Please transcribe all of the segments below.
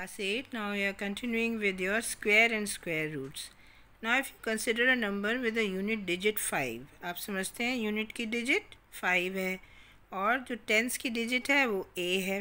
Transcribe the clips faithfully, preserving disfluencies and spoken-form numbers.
Class eight. Now we are continuing with your square and square roots. Now if you consider a number with a unit digit five, आप समझते हैं unit की digit five है और जो tens की digit है वो a है,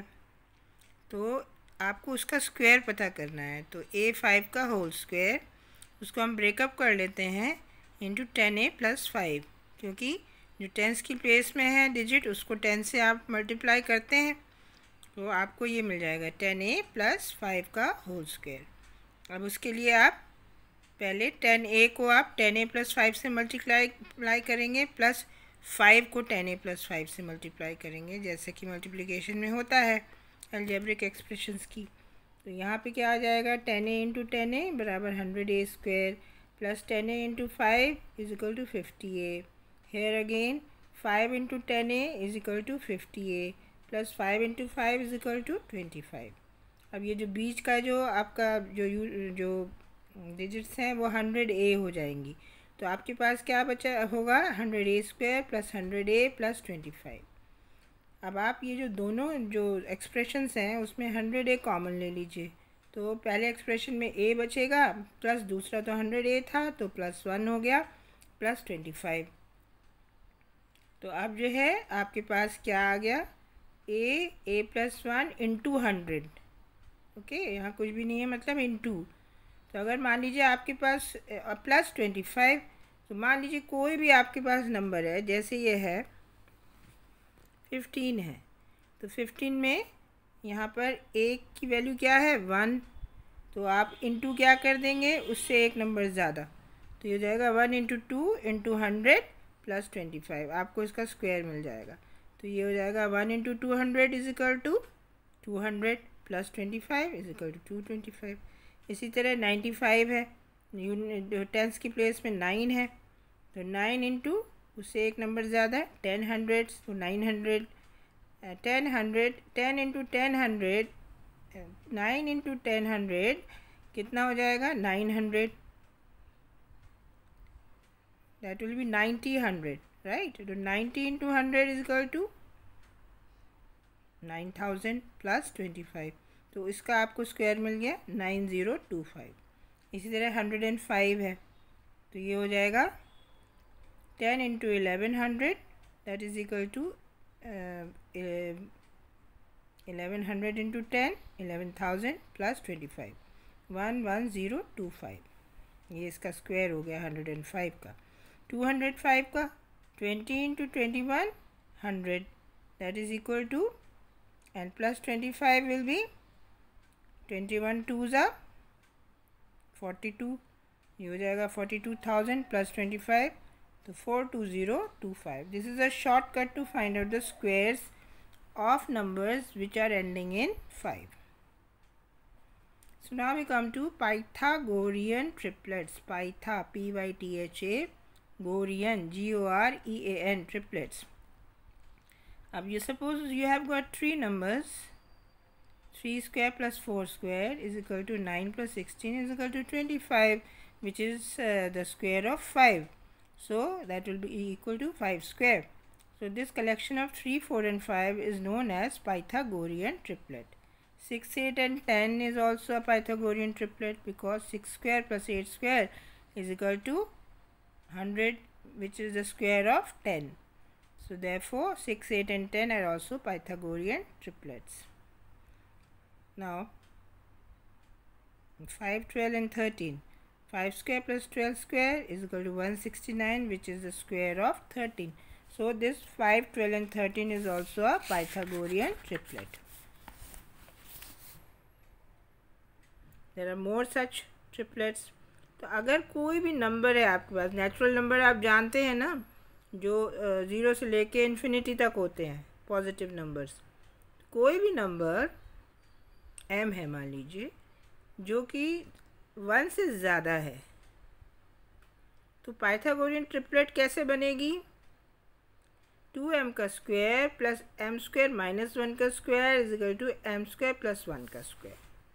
तो आपको उसका square पता करना है. तो a five का whole square उसको हम breakup कर लेते हैं into ten a plus five, क्योंकि जो tens की place में है digit उसको ten से आप multiply करते हैं तो आपको ये मिल जाएगा टेन ए प्लस फाइव का होल स्क्वायर. अब उसके लिए आप पहले टेन ए को आप टेन ए प्लस फाइव से मल्टीप्लाई प्लाई करेंगे, प्लस फाइव को टेन ए प्लस फाइव से मल्टीप्लाई करेंगे, जैसे कि मल्टीप्लिकेशन में होता है अलजेब्रिक एक्सप्रेशंस की. तो यहाँ पे क्या आ जाएगा, ten A into ten A बराबर hundred A square plus ten A into five is equal to fifty A. Here again five into ten A is equal to fifty A plus five into five is equal to twenty five. अब ये जो बीच का जो आपका जो you जो digits हैं वो हंड्रेड ए हो जाएंगी, तो आपके पास क्या बचा होगा, hundred A square plus hundred A plus twenty five. अब आप ये जो दोनों जो एक्सप्रेशंस हैं उसमें हंड्रेड ए कॉमन ले लीजिए, तो पहले एक्सप्रेशन में ए बचेगा प्लस दूसरा तो हंड्रेड ए था तो प्लस वन हो गया प्लस ट्वेंटी फाइव. तो अब जो है आपके पास क्या आ गया, A A plus one into hundred. Okay, यहाँ कुछ भी नहीं है मतलब इंटू. तो अगर मान लीजिए आपके पास प्लस ट्वेंटी फाइव, तो मान लीजिए कोई भी आपके पास नंबर है, जैसे ये है फिफ्टीन है, तो फिफ्टीन में यहाँ पर ए की वैल्यू क्या है, वन, तो आप इंटू क्या कर देंगे उससे एक नंबर ज़्यादा, तो ये हो जाएगा one into two into hundred plus twenty five. आपको इसका स्क्वायर मिल जाएगा, तो ये हो जाएगा one into two hundred is equal to two hundred plus twenty five is equal to two twenty five. इसी तरह नाइन्टी फाइव है, जो टेंस की प्लेस में नाइन है, तो नाइन इंटू उससे एक नंबर ज़्यादा है टेन हंड्रेड, तो nine hundred. Ten hundred ten into ten hundred nine into ten hundred कितना हो जाएगा, nine hundred. That will be ninety hundred, right. तो ninety into hundred is equal to nine thousand plus twenty five, तो इसका आपको square मिल गया nine zero two five. इसी तरह हंड्रेड एंड फाइव है, तो ये हो जाएगा ten into eleven hundred that is equal to eleven hundred into ten eleven thousand plus twenty five, one one zero two five. ये इसका स्क्वायर हो गया हंड्रेड एंड फाइव का. टू हंड्रेड फाइव का twenty into twenty one hundred that is equal to and plus twenty five will be twenty one two ज़ा forty two. ये हो जाएगा forty two thousand plus twenty five, तो four two zero two five. This is a shortcut to find out the squares of numbers which are ending in five. So now we come to Pythagorean triplets. Pytha, P Y T H A, Gorean, G O R E A N, triplets. अब you suppose you have got three numbers, three square plus four square is equal to nine plus sixteen is equal to twenty-five, which is uh, the square of five. So that will be equal to five square. So this collection of three, four and five is known as Pythagorean triplet. six, eight and ten is also a Pythagorean triplet because six square plus eight square is equal to one hundred, which is the square of ten. So therefore six, eight and ten are also Pythagorean triplets. Now five, twelve and thirteen. five square plus twelve square is equal to one hundred sixty-nine, which is the square of thirteen. So this five, twelve and thirteen is also a Pythagorean triplet. There are more such triplets. तो अगर कोई भी number है आपके पास, natural number आप जानते हैं ना, जो ज़ीरो से लेके इन्फिनिटी तक होते हैं पॉजिटिव नंबर्स, कोई भी नंबर m है मान लीजिए जो कि वन से ज़्यादा है, तो पाइथागोरियन ट्रिपलेट कैसे बनेगी, टू एम का square plus M square minus one का square is equal to M square plus one का स्क्वायर.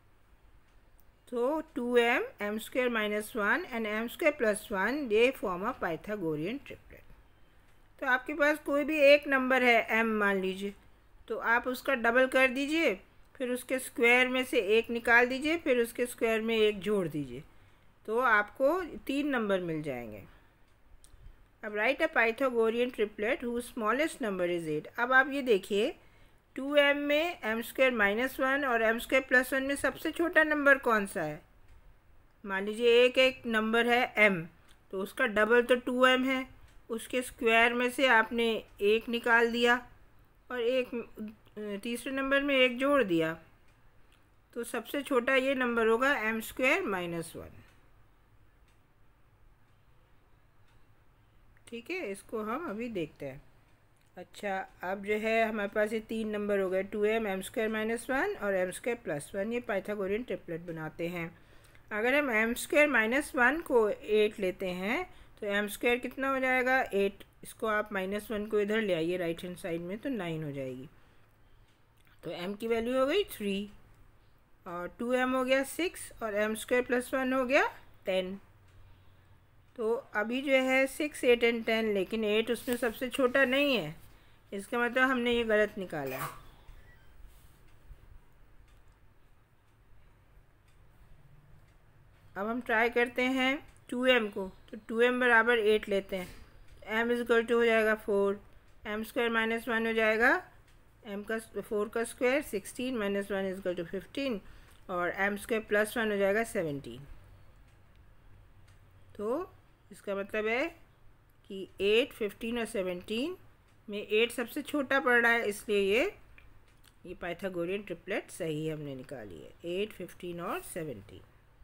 तो two M, M square minus one and M square plus one ये फॉर्म अ पाइथागोरियन ट्रिपलेट. तो आपके पास कोई भी एक नंबर है m मान लीजिए, तो आप उसका डबल कर दीजिए, फिर उसके स्क्वायर में से एक निकाल दीजिए, फिर उसके स्क्वायर में एक जोड़ दीजिए, तो आपको तीन नंबर मिल जाएंगे। अब write a Pythagorean triplet whose smallest number is eight. अब आप ये देखिए, टू एम में एम स्क्वायर माइनस वन और एम स्क्वायर प्लस वन में सबसे छोटा नंबर कौन सा है? मान लीजिए एक एक नंबर है m, तो उसका डबल तो टू एम है, उसके स्क्वायर में से आपने एक निकाल दिया और एक तीसरे नंबर में एक जोड़ दिया, तो सबसे छोटा ये नंबर होगा एम स्क्वायर माइनस वन। ठीक है, इसको हम अभी देखते हैं। अच्छा, अब जो है हमारे पास ये तीन नंबर हो गए, two M, M square minus one और एम स्क्वायर प्लस वन। ये पाइथागोरियन ट्रिपलेट बनाते हैं। अगर हम एम स्क्वायर माइनस वन को एट लेते हैं तो एम स्क्वायर कितना हो जाएगा? एट। इसको आप माइनस वन को इधर ले आइए राइट हैंड साइड में, तो नाइन हो जाएगी। तो एम की वैल्यू हो गई थ्री और टू एम हो गया सिक्स और एम स्क्वायर प्लस वन हो गया टेन। तो अभी जो है सिक्स, एट एंड टेन, लेकिन एट उसमें सबसे छोटा नहीं है, इसका मतलब हमने ये गलत निकाला है। अब हम ट्राई करते हैं टू एम को, तो टू एम बराबर एट लेते हैं, एम इज इक्वल टू हो जाएगा four, M square minus one हो जाएगा एम का फोर का square sixteen minus one is equal to fifteen और एम स्क्वायर प्लस वन हो जाएगा सेवेंटीन। तो इसका मतलब है कि एट, फिफ्टीन और सेवेंटीन में एट सबसे छोटा पड़ रहा है, इसलिए ये ये पाइथागोरियन ट्रिपलेट सही हमने निकाली है, एट, फिफ्टीन और सेवेंटीन।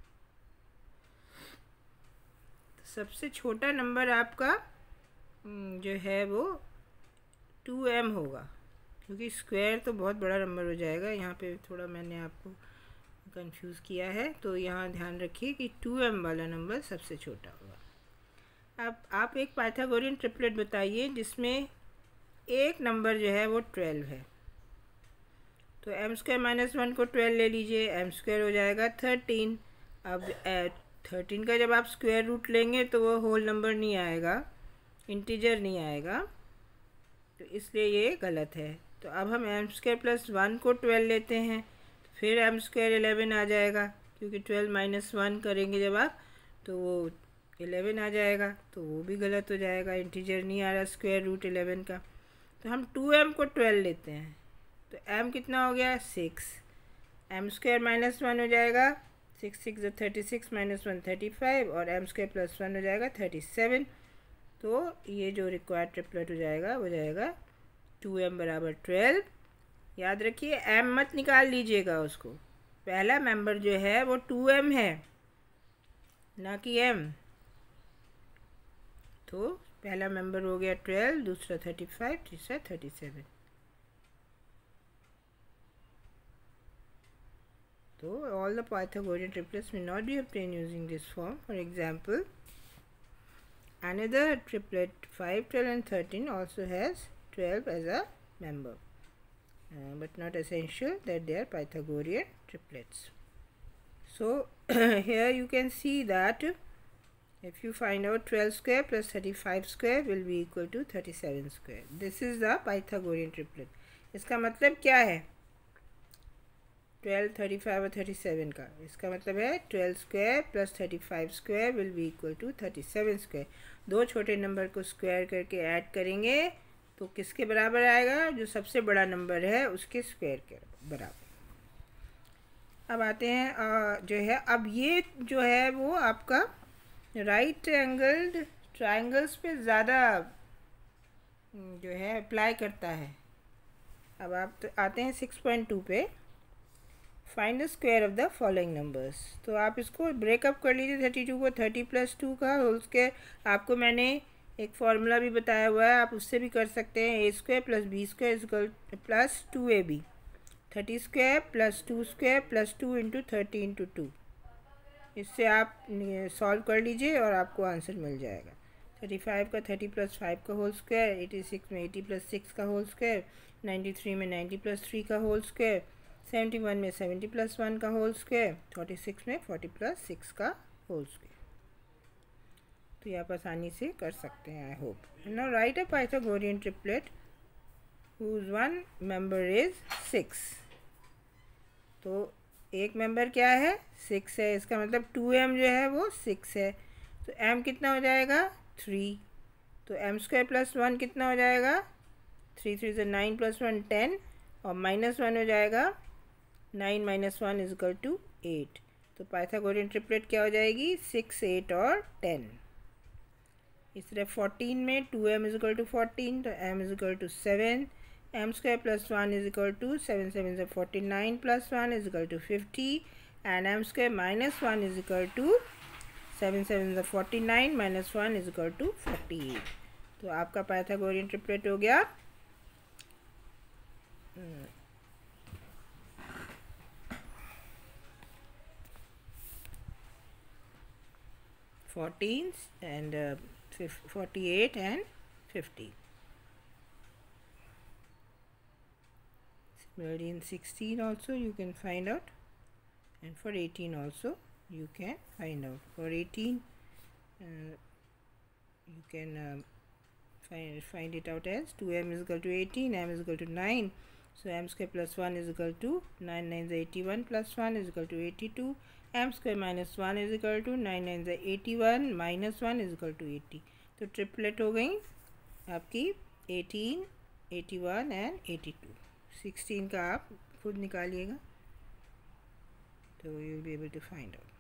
तो सबसे छोटा नंबर आपका जो है वो टू एम होगा, क्योंकि स्क्वायर तो बहुत बड़ा नंबर हो जाएगा। यहाँ पे थोड़ा मैंने आपको कंफ्यूज किया है, तो यहाँ ध्यान रखिए कि टू एम वाला नंबर सबसे छोटा होगा। अब आप एक पाइथागोरियन ट्रिपलेट बताइए जिसमें एक नंबर जो है वो ट्वेल्व है। तो एम स्क्वायर माइनस वन को ट्वेल्व ले लीजिए, एम स्क्वायर हो जाएगा थर्टीन। अब थर्टीन का जब आप स्क्वायर रूट लेंगे तो वो होल नंबर नहीं आएगा, इंटीजर नहीं आएगा, तो इसलिए ये गलत है। तो अब हम एम स्क्वायर प्लस वन को ट्वेल्व लेते हैं, तो फिर एम स्क्वायर एलेवन आ जाएगा, क्योंकि ट्वेल्व माइनस वन करेंगे जब आप तो वो एलेवन आ जाएगा, तो वो भी गलत हो जाएगा, इंटीजर नहीं आ रहा स्क्वायर रूट एलेवन का। तो हम टू एम को ट्वेल्व लेते हैं, तो एम कितना हो गया? Six. M square minus one हो जाएगा, six six thirty six minus one thirty five और एम स्क्वायर प्लस वन हो जाएगा थर्टी सेवन। तो ये जो रिक्वायर्ड ट्रिपलेट हो जाएगा वो जाएगा टू एम बराबर ट्वेल्व। याद रखिए एम मत निकाल लीजिएगा उसको, पहला मेंबर जो है वो टू एम है ना कि एम। तो पहला मेंबर हो गया ट्वेल्व, दूसरा थर्टी फाइव, तीसरा थर्टी सेवन। तो all the Pythagorean triplets may not be obtained using this form. For example, another triplet five, twelve and thirteen also has twelve as a member, uh, but not essential that they are Pythagorean triplets. So here you can see that if you find out twelve square plus thirty-five square will be equal to thirty-seven square. This is the Pythagorean triplet. इसका मतलब क्या है? Twelve, thirty five और thirty seven का, इसका मतलब है twelve square plus thirty five square will be equal to thirty seven square. दो छोटे नंबर को स्क्वायर करके ऐड करेंगे तो किसके बराबर आएगा? जो सबसे बड़ा नंबर है उसके स्क्वायर के बराबर। अब आते हैं आ, जो है अब ये जो है वो आपका राइट एंगल्ड ट्रायंगल्स पे ज़्यादा जो है अप्लाई करता है। अब आप तो आते हैं सिक्स पॉइंट टू पे, find the square of the following numbers. तो आप इसको ब्रेकअप कर लीजिए, थर्टी टू को थर्टी प्लस टू का होल स्क्वायर। आपको मैंने एक फार्मूला भी बताया हुआ है, आप उससे भी कर सकते हैं। A square plus B square equal plus two A B, thirty square plus two square plus two into thirty into two. इससे आप सॉल्व कर लीजिए और आपको आंसर मिल जाएगा। थर्टी फाइव का थर्टी प्लस फाइव का होल स्क्वायर, एटी सिक्स में एटी प्लस सिक्स का होल स्क्वायर, नाइन्टी थ्री में नाइन्टी प्लस थ्री का होल स्क्वायर, सेवेंटी वन में सेवेंटी प्लस वन का होल स्क्वायर, फोर्टी सिक्स में फोर्टी प्लस सिक्स का whole square. तो ये आप आसानी से कर सकते हैं, I hope. Now write a Pythagorean triplet whose one member is six. तो एक मेंबर क्या है, सिक्स है, इसका मतलब टू एम जो है वो सिक्स है। तो एम कितना हो जाएगा, थ्री। तो एम स्क्वायर प्लस वन कितना हो जाएगा, थ्री थ्री से नाइन प्लस वन टेन, और माइनस वन हो जाएगा, nine minus one is equal to eight. तो पाइथागोरियन ट्रिपलेट क्या हो जाएगी, सिक्स एट और टेन। इस तरह फोर्टीन में two M is equal to fourteen, तो M is equal to seven, M square plus one is equal to seven seven से forty nine plus one is equal to fifty, and M square minus one is equal to seven seven से forty nine minus one is equal to forty eight. तो आपका Pythagorean triplet हो गया fourteen and uh, forty-eight and fifty. Similarly in sixteen also you can find out, and for eighteen also you can find out. For eighteen uh, you can uh, find find it out as two m is equal to eighteen, m is equal to nine, so m square plus one is equal to nine nine is eighty-one plus one is equal to eighty-two, m square minus one is equal to nine nine is eighty-one minus one is equal to eighty. तो triplet हो गई आपकी eighteen, eighty one and eighty two. Sixteen का आप खुद निकालिएगा तो you will be able to find out.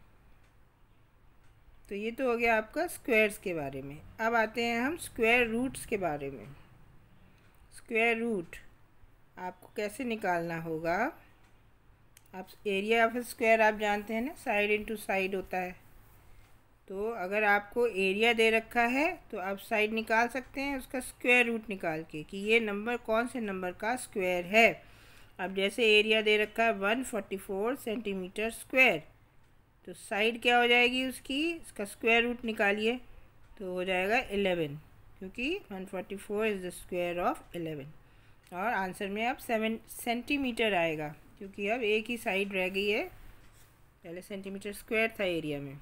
तो ये तो हो गया आपका स्क्वायर्स के बारे में। अब आते हैं हम स्क्वायर रूट्स के बारे में। स्क्वायर रूट आपको कैसे निकालना होगा, आप एरिया ऑफ स्क्वायर आप जानते हैं ना, साइड इनटू साइड होता है। तो अगर आपको एरिया दे रखा है तो आप साइड निकाल सकते हैं उसका स्क्वायर रूट निकाल के कि ये नंबर कौन से नंबर का स्क्वायर है। अब जैसे एरिया दे रखा है one forty four centimetre square, तो साइड क्या हो जाएगी उसकी, इसका स्क्वायर रूट निकालिए तो हो जाएगा इलेवन, क्योंकि one forty four is the square of eleven. और आंसर में अब सेवन सेंटीमीटर आएगा, क्योंकि अब एक ही साइड रह गई है, पहले सेंटीमीटर स्क्वायर था एरिया में।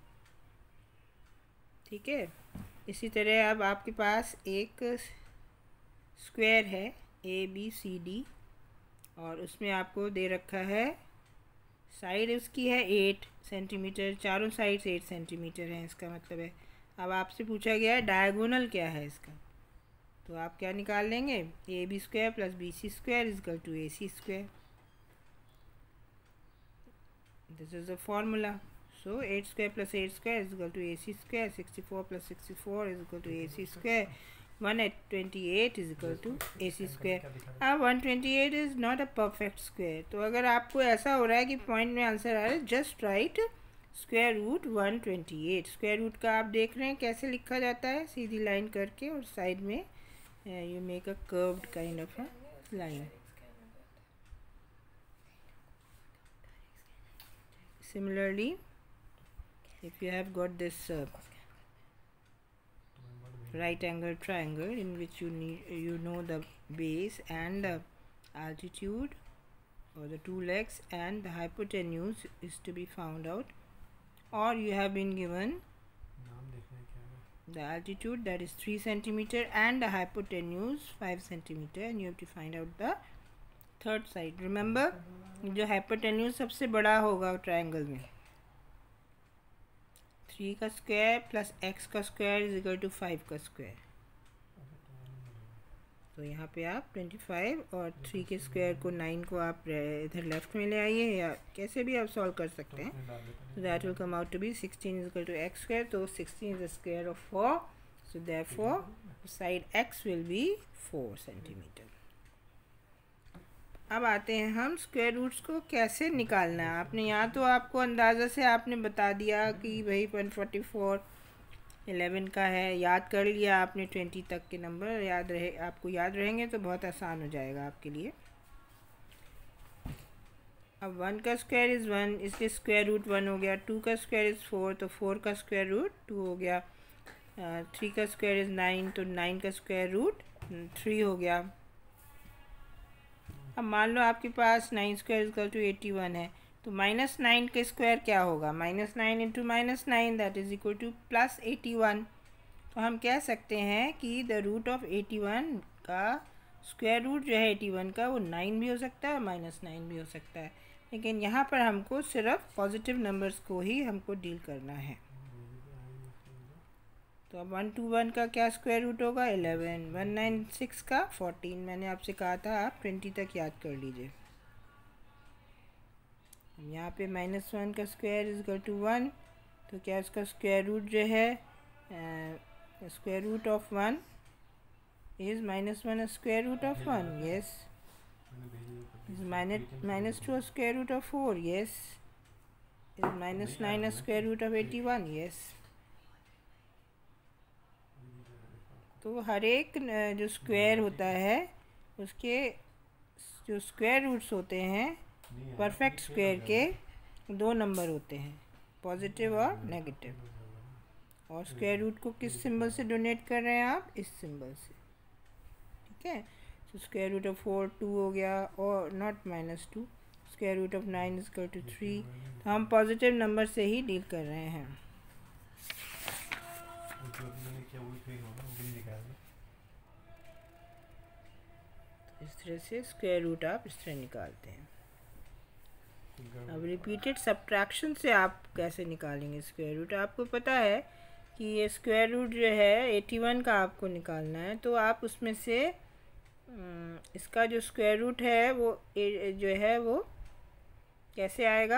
ठीक है, इसी तरह अब आपके पास एक स्क्वायर है ए बी सी डी, और उसमें आपको दे रखा है साइड उसकी है एट सेंटीमीटर, चारों साइड्स एट सेंटीमीटर हैं, इसका मतलब है। अब आपसे पूछा गया है डायगोनल क्या है इसका, तो आप क्या निकाल लेंगे, A B square plus B C square is equal to A C square. This is the formula. So eight square plus eight square is equal to A C square, sixty-four plus sixty-four is equal to A C square, one twenty-eight is equal to A C square. अब one twenty-eight is not a perfect square, तो अगर आपको ऐसा हो रहा है कि point में आंसर आ रहा है, just right square root one twenty eight. Square root का आप देख रहे हैं कैसे लिखा जाता है, सीधी लाइन करके और साइड में you make a curved kind of a line. Similarly, if you have got this uh, right angle triangle in which you need you know the base and the altitude, or the two legs, and the hypotenuse is to be found out, or you have been given the altitude that is three centimeter and the hypotenuse five centimeter, and you have to find out the third side. Remember, जो hypotenuse सबसे बड़ा होगा triangle में, three का square plus X का square is equal to five का square. तो यहाँ पे आप ट्वेंटी फाइव और थ्री के स्क्वायर को नाइन को आप इधर लेफ्ट में ले आइए, या कैसे भी आप सॉल्व कर सकते हैं। तो that will come out to be sixteen is equal to X square, तो sixteen is the square of four, so therefore side X will be four centimetre. अब आते हैं हम स्क्वायर रूट्स को कैसे निकालना है। आपने यहाँ तो आपको अंदाज़ा से आपने बता दिया कि भाई वन फोर्टी फोर इलेवन का है, याद कर लिया आपने, ट्वेंटी तक के नंबर याद रहे, आपको याद रहेंगे तो बहुत आसान हो जाएगा आपके लिए। अब वन का स्क्वायर इज़ वन, इसलिए स्क्वायर रूट वन हो गया। टू का स्क्वायर इज़ फोर, तो फोर का स्क्वायर रूट टू हो गया। थ्री का स्क्वायर इज़ नाइन, तो नाइन का स्क्वायर रूट थ्री हो गया। अब मान लो आपके पास nine square equal to eighty one है, तो माइनस नाइन के स्क्वायर क्या होगा, minus nine into minus nine that is equal to plus eighty one. तो हम कह सकते हैं कि the root of eighty one का स्क्वायर रूट जो है एटी वन का, वो नाइन भी हो सकता है और माइनस नाइन भी हो सकता है। लेकिन यहाँ पर हमको सिर्फ पॉजिटिव नंबर्स को ही हमको डील करना है। तो अब वन टू वन का क्या स्क्वायर रूट होगा? इलेवन। वन नाइन सिक्स का फोर्टीन। मैंने आपसे कहा था आप ट्वेंटी तक याद कर लीजिए। यहाँ पे माइनस वन का square is equal to one, तो क्या इसका स्क्वायर रूट जो है square root of one is minus one square root of one? Yes. Is minus minus two square root of four? Yes. Is minus nine square root of eighty one? Yes. तो हर एक जो square होता है उसके जो square roots होते हैं परफेक्ट स्क्वायर के दो नंबर होते हैं, पॉजिटिव और नेगेटिव। और स्क्वायर रूट को किस सिंबल से डोनेट कर रहे हैं आप? इस सिंबल से। ठीक है, तो square root of four two हो गया और not minus two. Square root of nine is equal to three. तो हम पॉजिटिव नंबर से ही डील कर रहे हैं। तो इस तरह से स्क्वायर रूट आप इस तरह निकालते हैं। अब रिपीटेड सब्ट्रैक्शन से आप कैसे निकालेंगे स्क्वायर रूट? आपको पता है कि ये स्क्वायर रूट जो है एटी वन का आपको निकालना है, तो आप उसमें से इसका जो स्क्वायर रूट है वो जो है वो कैसे आएगा?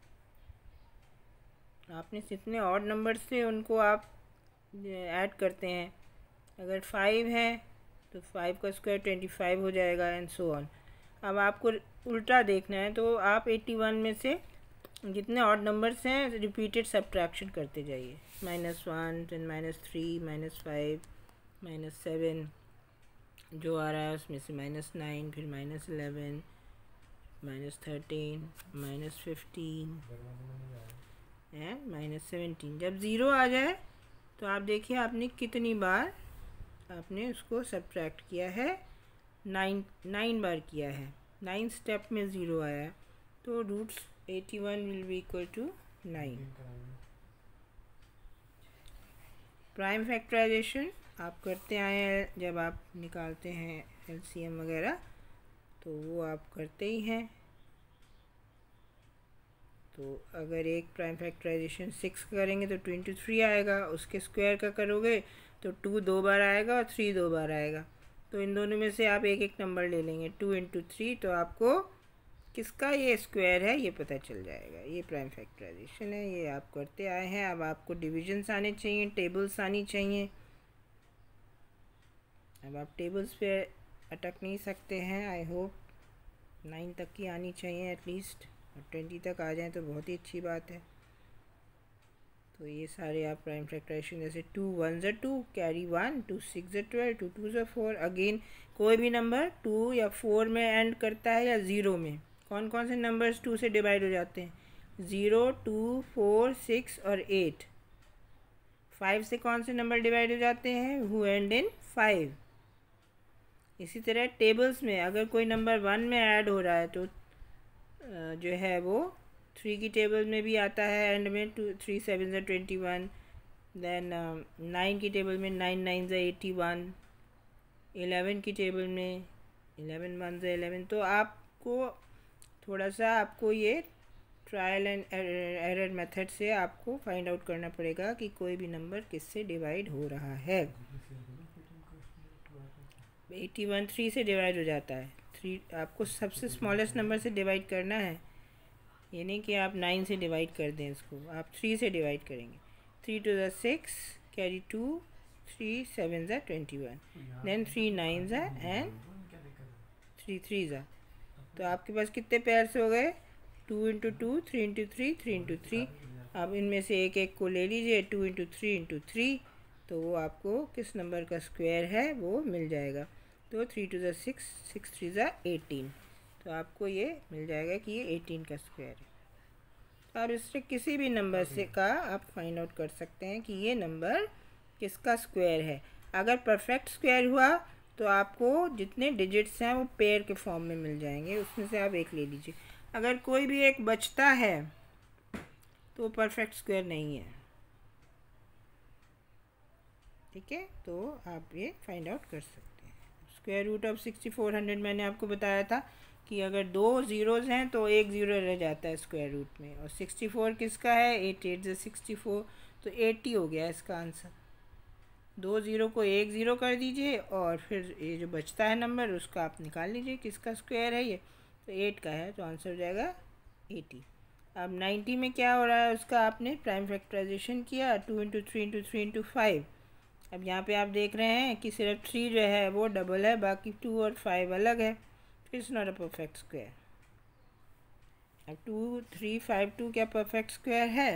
आपने जितने ऑड नंबर से उनको आप ऐड करते हैं, अगर फाइव है तो फाइव का स्क्वायर ट्वेंटी फाइव हो जाएगा एंड सो ऑन। अब आपको उल्टा देखना है, तो आप एटी वन में से जितने ऑड नंबर्स हैं रिपीटेड सब्ट्रैक्शन करते जाइए। माइनस वन, फिर minus three, minus five, minus seven जो आ रहा है उसमें से माइनस नाइन, फिर minus eleven, minus thirteen, minus fifteen and minus seventeen. जब ज़ीरो आ जाए तो आप देखिए आपने कितनी बार आपने उसको सब्ट्रैक्ट किया है? नाइन नाइन बार किया है। नाइन स्टेप में ज़ीरो आया, तो roots eighty one will be equal to nine. Prime factorisation आप करते आए हैं, जब आप निकालते हैं एलसीएम वगैरह तो वो आप करते ही हैं। तो अगर एक प्राइम फैक्टराइजेशन सिक्स करेंगे तो टू इंटू थ्री आएगा, उसके स्क्वायर का करोगे तो टू दो बार आएगा और थ्री दो बार आएगा। तो इन दोनों में से आप एक एक नंबर ले लेंगे, टू इंटू थ्री, तो आपको किसका ये स्क्वायर है ये पता चल जाएगा। ये प्राइम फैक्टराइजेशन है, ये आप करते आए हैं। अब आपको डिविजन्स आने चाहिए, टेबल्स आनी चाहिए। अब आप टेबल्स पे अटक नहीं सकते हैं। आई होप नाइन तक की आनी चाहिए एटलीस्ट, और ट्वेंटी तक आ जाए तो बहुत ही अच्छी बात है। तो ये सारे आप प्राइम फैक्टराइजेशन, जैसे टू वन ज़ा two, carry one, two six ज़ा ट्वेल्व, टू टू ज़ा फोर। अगेन कोई भी नंबर टू या फोर में एंड करता है या ज़ीरो में। कौन कौन से नंबर्स टू से डिवाइड हो जाते हैं? ज़ीरो, टू, फोर, सिक्स और एट। फाइव से कौन से नंबर डिवाइड हो जाते हैं? Who end in five. इसी तरह टेबल्स में अगर कोई नंबर वन में ऐड हो रहा है तो जो है वो थ्री की टेबल में भी आता है एंड में, टू थ्री सेवन ज़ा ट्वेंटी वन। देन नाइन की टेबल में नाइन नाइन ज़ा एटी वन। इलेवन की टेबल में इलेवन वन ज़ा इलेवन। तो आपको थोड़ा सा आपको ये ट्रायल एंड एरर मेथड से आपको फाइंड आउट करना पड़ेगा कि कोई भी नंबर किससे डिवाइड हो रहा है। एटी वन थ्री से डिवाइड हो जाता है। थ्री आपको सबसे स्मॉलेस्ट नंबर से डिवाइड करना है, ये नहीं कि आप नाइन से डिवाइड कर दें इसको, आप थ्री से डिवाइड करेंगे। थ्री टू ज़ा six, carry two, three seven ज़ा twenty one, then three nine ज़ा एंड थ्री थ्री ज़ा। तो आपके पास कितने पेयर्स हो गए? Two into two, three into three, three into three. अब इनमें से एक एक को ले लीजिए, two into three into three, तो वो आपको किस नंबर का स्क्वायर है वो मिल जाएगा। तो थ्री टू ज़ा सिक्स, सिक्स थ्री ज़ा एटीन, तो आपको ये मिल जाएगा कि ये एटीन का स्क्वायर है। तो आप इससे किसी भी नंबर से का आप फाइंड आउट कर सकते हैं कि ये नंबर किसका स्क्वायर है। अगर परफेक्ट स्क्वायर हुआ तो आपको जितने डिजिट्स हैं वो पेयर के फॉर्म में मिल जाएंगे, उसमें से आप एक ले लीजिए। अगर कोई भी एक बचता है तो परफेक्ट स्क्वायर नहीं है। ठीक है, तो आप ये फाइंड आउट कर सकते हैं। Square root of sixty four hundred मैंने आपको बताया था कि अगर दो ज़ीरोज़ हैं तो एक ज़ीरो रह जाता है स्क्वायर रूट में। और सिक्सटी फोर किसका है? एट एट जो सिक्सटी फोर, तो एट्टी हो गया इसका आंसर। दो ज़ीरो को एक ज़ीरो कर दीजिए और फिर ये जो बचता है नंबर उसको आप निकाल लीजिए किसका स्क्वायर है ये, तो एट का है, तो आंसर हो जाएगा एटी। अब नाइन्टी में क्या हो रहा है, उसका आपने प्राइम फैक्टराइजेशन किया, two into three into three into five. अब यहाँ पे आप देख रहे हैं कि सिर्फ थ्री जो है वो डबल है, बाकी टू और फाइव अलग है, it's not a perfect square. अब टू थ्री फाइव टू क्या परफेक्ट स्क्वायर है?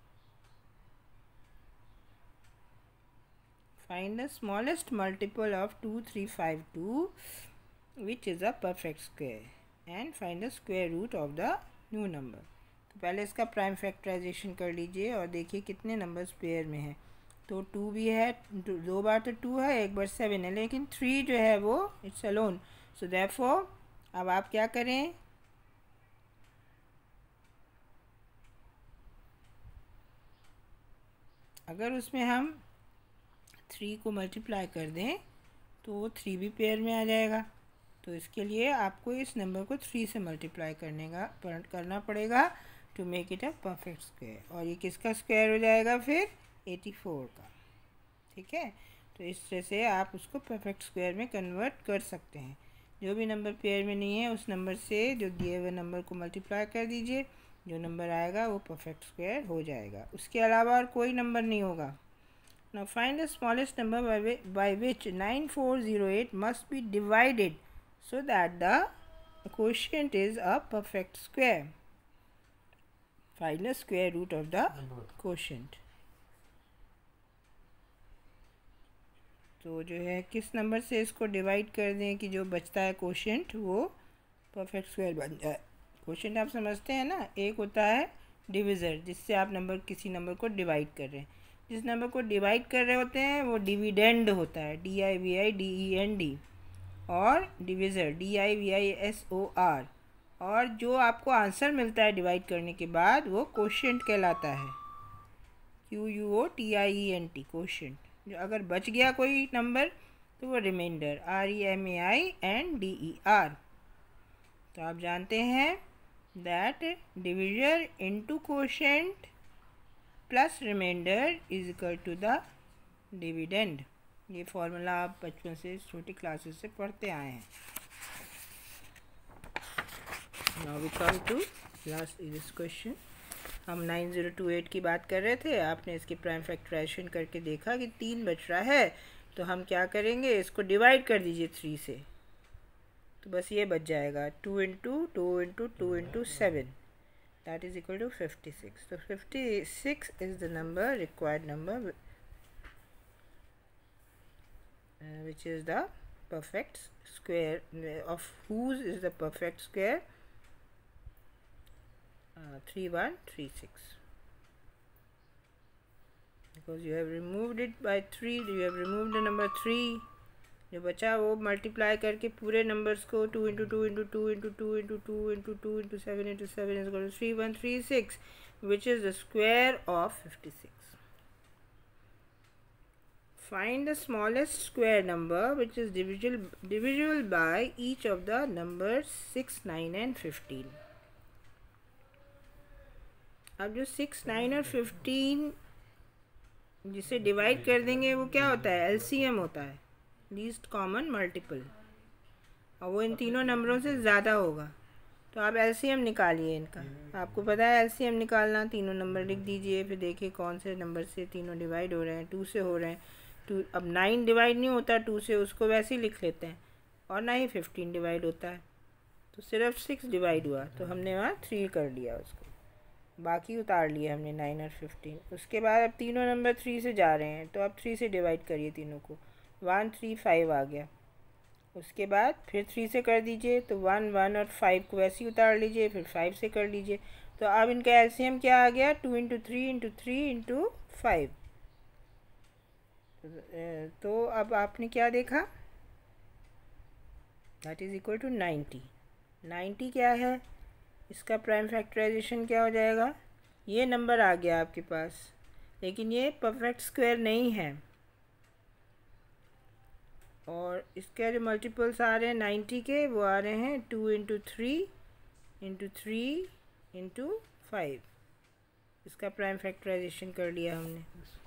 Find the smallest multiple of two three five two which is a perfect square and find the square root of the new number। तो पहले इसका prime factorization कर लीजिए और देखिए कितने नंबर्स पेयर में है। तो टू भी है, दो बार तो टू है, एक बार सेवन है, लेकिन थ्री जो है वो इट्स अलोन। सो देयरफॉर अब आप क्या करें, अगर उसमें हम थ्री को मल्टीप्लाई कर दें तो वो थ्री भी पेयर में आ जाएगा। तो इसके लिए आपको इस नंबर को थ्री से मल्टीप्लाई करने का करना पड़ेगा to make it a perfect square. और ये किसका स्क्वायर हो जाएगा फिर? एटी फोर का। ठीक है, तो इस तरह से आप उसको परफेक्ट स्क्वायर में कन्वर्ट कर सकते हैं। जो भी नंबर पेयर में नहीं है उस नंबर से जो दिए हुए नंबर को मल्टीप्लाई कर दीजिए, जो नंबर आएगा वो परफेक्ट स्क्वायर हो जाएगा। उसके अलावा और कोई नंबर नहीं होगा। Now find the smallest number by, whi by which nine four zero eight must be divided so that the quotient is a perfect square. Find the square root of the quotient. तो जो है किस number से इसको divide कर दें कि जो बचता है quotient वो परफेक्ट स्क्वायर बन जाए। क्वोशिएंट आप समझते हैं ना, एक होता है डिविज़र जिससे आप नंबर किसी नंबर को डिवाइड कर रहे हैं, जिस नंबर को डिवाइड कर रहे होते हैं वो डिविडेंड होता है, D I V I D E N D, और divisor D I V I S O R. और जो आपको आंसर मिलता है डिवाइड करने के बाद वो क्वोशिएंट कहलाता है, Q U O T I E N T, quotient. जो अगर बच गया कोई नंबर तो वो remainder, R E M A I N D E R. तो आप जानते हैं that divisor into quotient plus remainder is equal to the dividend. ये फॉर्मूला आप बचपन से छोटी क्लासेस से पढ़ते आए हैं। Now we come to last this question. हम नाइन ज़ीरो टू एट की बात कर रहे थे, आपने इसकी प्राइम फैक्टराइजेशन करके देखा कि तीन बच रहा है, तो हम क्या करेंगे, इसको डिवाइड कर दीजिए थ्री से, तो बस ये बच जाएगा two into two into two into seven, that is equal to fifty-six. So fifty-six is the number, required number, uh, which is the perfect square, uh, of whose is the perfect square, uh, three one three six. Because you have removed it by three, you have removed the number three, जो बचा वो multiply करके पूरे numbers को two into two into two into two into two into two into seven into seven is equal to three one three six, which is the square of fifty six. Find the smallest square number which is divisible divisible by each of the number six nine and fifteen. अब जो six nine और fifteen जिसे divide कर देंगे वो क्या होता है, एल सी एम होता है, लीस्ट कॉमन मल्टीपल, और वो इन तीनों नंबरों से ज़्यादा होगा। तो आप एलसीएम निकालिए इनका, आपको पता है एलसीएम निकालना, तीनों नंबर लिख दीजिए, फिर देखिए कौन से नंबर से तीनों डिवाइड हो रहे हैं। टू से हो रहे हैं, टू अब नाइन डिवाइड नहीं होता टू से, उसको वैसे ही लिख लेते हैं, और ना ही फिफ्टीन डिवाइड होता है, तो सिर्फ सिक्स डिवाइड हुआ, तो हमने वहाँ थ्री कर लिया उसको, बाकी उतार लिया हमने नाइन और फिफ्टीन। उसके बाद अब तीनों नंबर थ्री से जा रहे हैं, तो आप थ्री से डिवाइड करिए तीनों को, वन थ्री फाइव आ गया। उसके बाद फिर थ्री से कर दीजिए, तो वन वन और फाइव को वैसे ही उतार लीजिए, फिर फाइव से कर लीजिए, तो अब इनका एलसीएम क्या आ गया, two into three into three into five. तो अब आपने क्या देखा, that is equal to ninety. Ninety क्या है, इसका प्राइम फैक्टराइजेशन क्या हो जाएगा, ये नंबर आ गया आपके पास, लेकिन ये परफेक्ट स्क्वायर नहीं है। और इसके जो मल्टीपल्स आ रहे हैं नाइन्टी के वो आ रहे हैं two into three into three into five. इसका प्राइम फैक्टराइजेशन कर लिया हमने।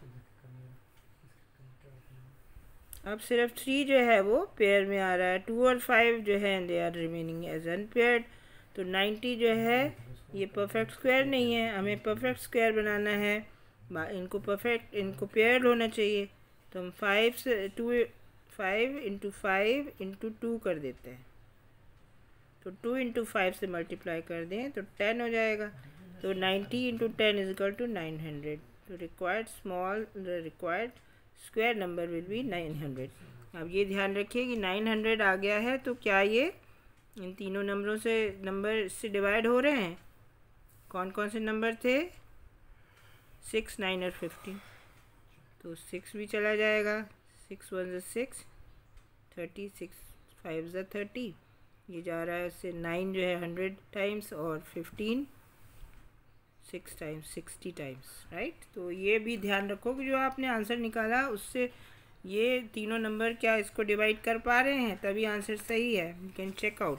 अब सिर्फ थ्री जो है वो पेयर में आ रहा है, टू और फाइव जो है they are remaining as unpaired. तो नाइन्टी जो है ये परफेक्ट स्क्वायर नहीं है, हमें परफेक्ट स्क्वायर बनाना है, इनको परफेक्ट इनको पेयर होना चाहिए। तो हम फाइव से two five into five into two कर देते हैं। तो टू इंटू फाइव से मल्टीप्लाई कर दें तो टेन हो जाएगा। तो ninety into ten is equal to nine hundred. तो required small required square number will be nine hundred. अब ये ध्यान रखिए कि नाइन हंड्रेड आ गया है तो क्या ये इन तीनों नंबरों से नंबर इससे डिवाइड हो रहे हैं? कौन कौन से नंबर थे? सिक्स, नाइन और फिफ्टीन। तो सिक्स भी चला जाएगा, सिक्स वन ज़ा सिक्स, थर्टी, सिक्स फाइव ज़ा थर्टी, ये जा रहा है उससे नाइन जो है हंड्रेड टाइम्स और fifteen six times sixty times, right. तो ये भी ध्यान रखो कि जो आपने आंसर निकाला उससे ये तीनों नंबर क्या इसको डिवाइड कर पा रहे हैं, तभी आंसर सही है। You can check out.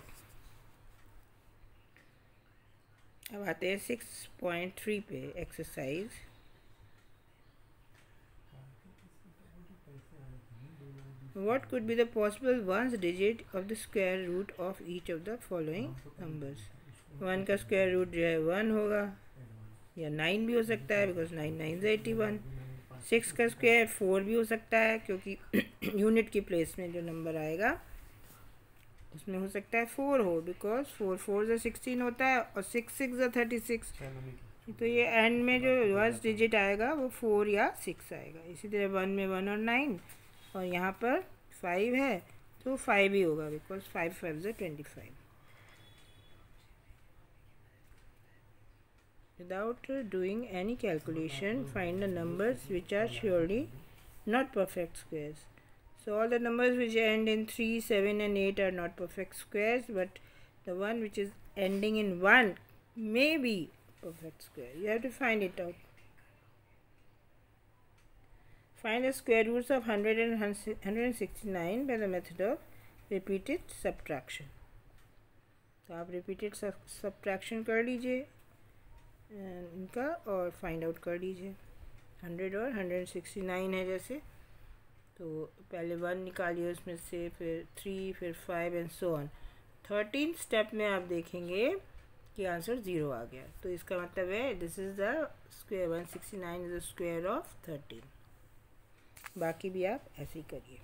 अब आते हैं सिक्स पॉइंट थ्री पे exercise. What could be the possible ones digit of the square root of each of the following numbers? One का स्क्वायर रूट जो है वन होगा, या नाइन भी हो सकता है because nine nine eighty one. Six का स्क्वायर फोर भी हो सकता है क्योंकि यूनिट की प्लेस में जो नंबर आएगा उसमें हो सकता है फोर हो, बिकॉज फोर फोर ज़ा सिक्सटीन होता है और सिक्स सिक्स ज़ा थर्टी सिक्स। तो ये एंड में जो फर्स्ट डिजिट आएगा वो फोर या सिक्स आएगा। इसी तरह वन में वन और नाइन, और यहाँ पर फाइव है तो फाइव ही होगा बिकॉज फाइव फाइव ज़ा twenty five. Without doing any calculation, find the numbers which are surely not perfect squares. So all the numbers which end in three, seven and eight are not perfect squares, but the one which is ending in one may be perfect square. You have to find it out. Find the square roots of one hundred and one hundred sixty-nine by the method of repeated subtraction. तो आप repeated subtraction कर लीजिए इनका और find out कर लीजिए। Hundred और hundred sixty nine है जैसे, तो पहले वन निकालिए उसमें से, फिर थ्री, फिर five and so on. Thirteen step में आप देखेंगे कि आंसर ज़ीरो आ गया, तो इसका मतलब है this is the square, one sixty nine is the square of thirteen. बाकी भी आप ऐसे ही करिए।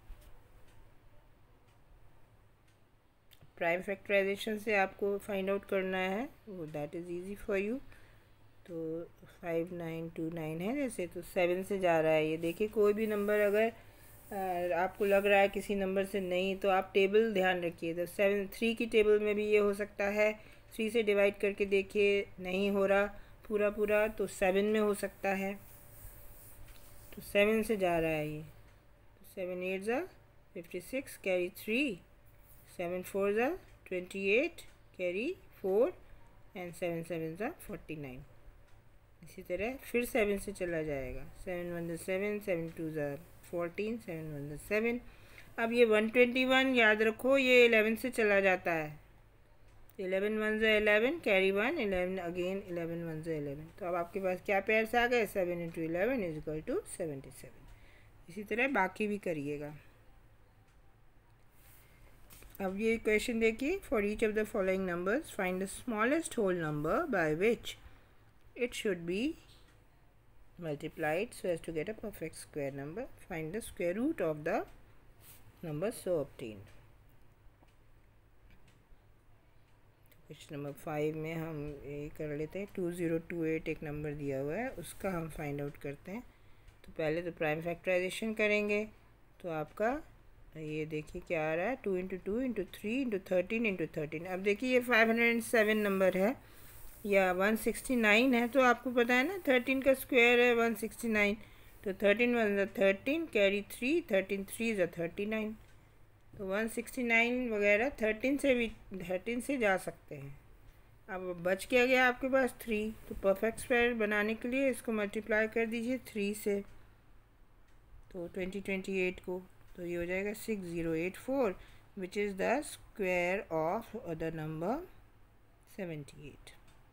प्राइम फैक्टराइजेशन से आपको फाइंड आउट करना है, वो that is easy for you. तो फाइव नाइन टू नाइन है जैसे, तो सेवन से जा रहा है ये। देखिए कोई भी नंबर अगर आ, आपको लग रहा है किसी नंबर से नहीं, तो आप टेबल ध्यान रखिए। तो सेवन थ्री की टेबल में भी ये हो सकता है, थ्री से डिवाइड करके देखिए नहीं हो रहा पूरा पूरा, तो सेवन में हो सकता है। तो सेवन से जा रहा है ये, तो सेवन एट ज़ा fifty six carry three, seven four ज़ा twenty eight carry four and seven seven ज़ा फोर्टी नाइन। इसी तरह फिर सेवन से चला जाएगा, सेवन वन ज़ा सेवन, सेवन टू ज़ा फोर्टीन, सेवन वन ज़ा सेवन। अब ये वन ट्वेंटी वन याद रखो ये इलेवन से चला जाता है, इलेवन वन ज़ा eleven carry one, eleven again eleven one ज़ा इलेवन। तो अब आपके पास क्या पेयर्स आ गए, seven into eleven is equal to seventy seven. इसी तरह बाकी भी करिएगा। अब ये क्वेश्चन देखिए, for each of the following numbers find the smallest whole number by which it should be multiplied so as to get a perfect square number. Find the square root of the number so obtained. Question number five में हम ये कर लेते हैं, two zero two eight एक number दिया हुआ है उसका हम फाइंड आउट करते हैं। तो पहले तो प्राइम फैक्टराइजेशन करेंगे, तो आपका ये देखिए क्या आ रहा है, two into two into three into thirteen into thirteen. अब देखिए ये five hundred and seven number है या वन सिक्सटी नाइन है, तो आपको पता है ना थर्टीन का स्क्वायर है वन सिक्सटी नाइन, तो थर्टीन वन ज़ा thirteen carry three, thirteen three ज़ा थर्टी नाइन। तो वन सिक्सटी नाइन वगैरह थर्टीन से भी थर्टीन से जा सकते हैं। अब बच क्या गया आपके पास थ्री, तो परफेक्ट स्क्वायर बनाने के लिए इसको मल्टीप्लाई कर दीजिए थ्री से, तो ट्वेंटी ट्वेंटी एट को, तो ये हो जाएगा six zero eight four which is the square of the number seventy eight,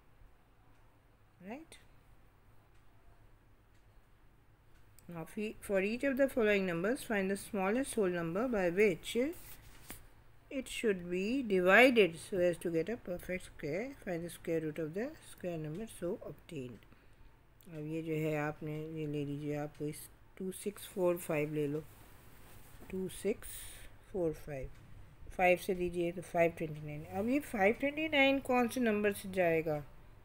right. Now for each of the following numbers find the smallest whole number by which it should be divided so as to get a perfect square. Find the square root of the square number so obtained. अब ये जो है आपने ये ले लीजिए, आपको इस टू सिक्स फोर फाइव ले लो, two six four five, five से दीजिए तो फाइव ट्वेंटी नाइन. अब ये फाइव ट्वेंटी नाइन कौन से नंबर से जाएगा?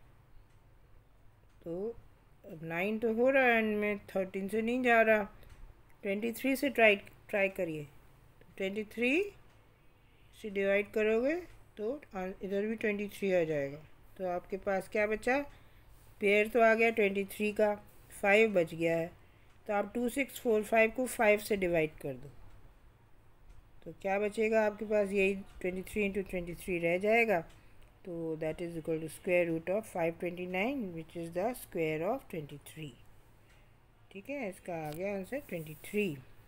तो अब नाइन तो हो रहा है एंड में थर्टीन से नहीं जा रहा, ट्वेंटी थ्री से ट्राई ट्राई करिए. तो ट्वेंटी थ्री से डिवाइड करोगे तो इधर भी ट्वेंटी थ्री आ जाएगा. तो आपके पास क्या बचा? पेयर तो आ गया ट्वेंटी थ्री का, फाइव बच गया है. तो आप टू सिक्स फोर फाइव को फाइव से डिवाइड कर दो तो क्या बचेगा आपके पास? यही twenty three into twenty three रह जाएगा. तो that is equal to square root of five twenty nine which is the square of twenty three. ठीक है, इसका आ गया answer twenty three.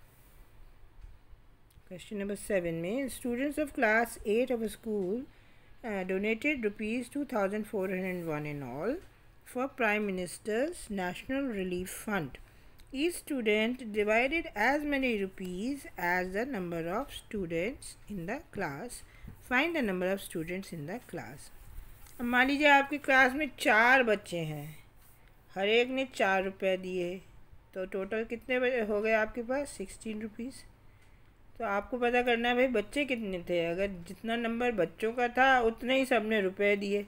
Question number seven में students of class eight of school donated rupees two thousand four hundred one in all for prime minister's national relief fund. Each student divided as many rupees as the number of students in the class. Find the number of students in the class. अब मान लीजिए आपकी class में चार बच्चे हैं, हर एक ने चार रुपये दिए, तो टोटल कितने हो गए आपके पास? Sixteen rupees. तो आपको पता करना है भाई बच्चे कितने थे. अगर जितना नंबर बच्चों का था उतने ही सब ने रुपये दिए,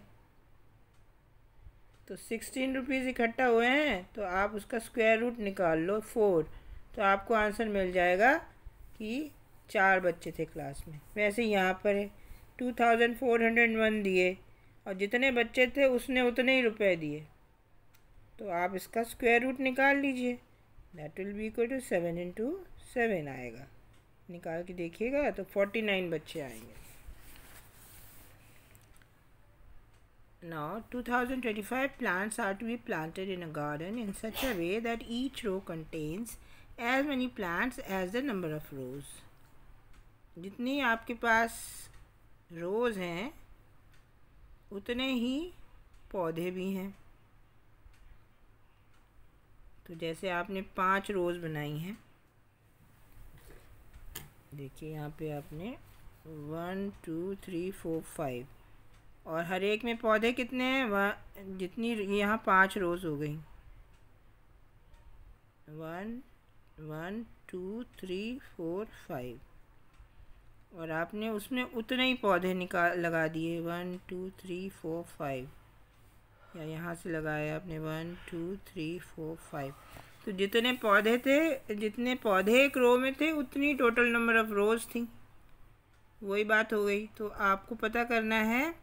तो सिक्सटीन रुपीज़ इकट्ठा हुए हैं, तो आप उसका स्क्वायर रूट निकाल लो फोर, तो आपको आंसर मिल जाएगा कि चार बच्चे थे क्लास में. वैसे यहाँ पर है two thousand four hundred one दिए और जितने बच्चे थे उसने उतने ही रुपए दिए, तो आप इसका स्क्वायर रूट निकाल लीजिए. That will be equal to seven into seven आएगा. निकाल के देखिएगा तो फोर्टी नाइन बच्चे आएंगे. Now, two thousand twenty-five plants are to be planted in a garden in such a way that each row contains as many plants as the number of rows. जितनी आपके पास रोज़ हैं उतने ही पौधे भी हैं. तो जैसे आपने पांच रोज़ बनाई हैं, देखिए यहाँ पे आपने one two three four five, और हर एक में पौधे कितने हैं? वह जितनी यहाँ पांच रोज़ हो गई, one one two three four five, और आपने उसमें उतने ही पौधे निकाल लगा दिए, one two three four five, या यहाँ से लगाया आपने one two three four five. तो जितने पौधे थे, जितने पौधे एक रो में थे उतनी टोटल नंबर ऑफ़ रोज़ थी. वही बात हो गई. तो आपको पता करना है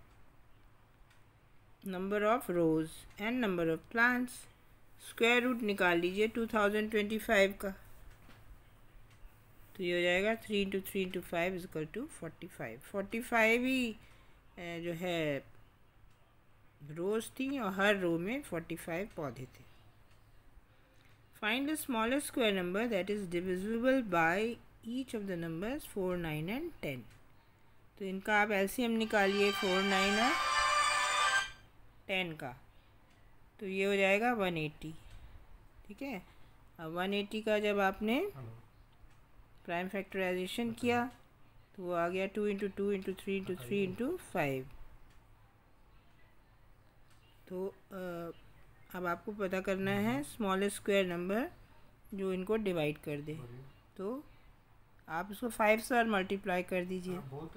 number of rows and number of plants. Square root निकाल लीजिए टू थाउजेंड ट्वेंटी फाइव का, तो ये हो जाएगा three into three into five is equal to forty five. Forty five ही जो है रोज़ थी और हर रो में फोर्टी फाइव पौधे थे. Find the smallest square number that is divisible by each of the numbers four nine and ten. तो इनका आप एलसीएम निकालिए, फोर नाइन और टेन का, तो ये हो जाएगा वन एटी. ठीक है, अब वन एटी का जब आपने प्राइम फैक्टराइजेशन किया तो वो आ गया two into two into three into three into five. तो आ, अब आपको पता करना है स्मॉलेस्ट स्क्वायर नंबर जो इनको डिवाइड कर दे. तो आप इसको फाइव से और मल्टीप्लाई कर दीजिए.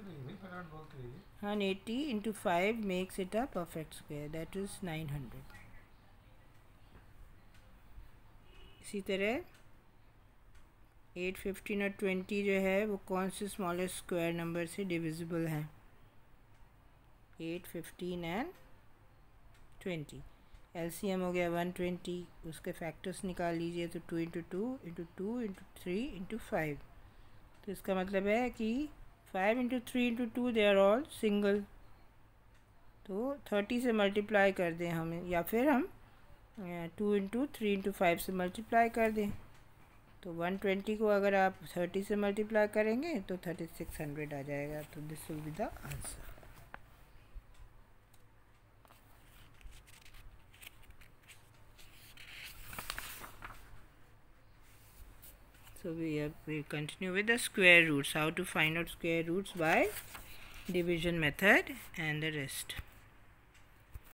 One eighty into five makes it a perfect square, that is nine hundred. इसी तरह एट फिफ्टीन और ट्वेंटी जो है वो कौन से स्मॉलेस्ट स्क्वायर नंबर से डिविजिबल हैं? Eight fifteen and twenty. LCM हो गया वन ट्वेंटी, उसके फैक्टर्स निकाल लीजिए. तो two into two into two into three into five. तो इसका मतलब है कि five into three into two they are all single. तो थर्टी से मल्टीप्लाई कर दें हमें, या फिर हम two into three into five से मल्टीप्लाई कर दें. तो वन ट्वेंटी को अगर आप थर्टी से मल्टीप्लाई करेंगे तो थर्टी सिक्स हंड्रेड आ जाएगा. तो this will be the answer. So we have, we continue with the square roots. How to find out square roots by division method and the rest.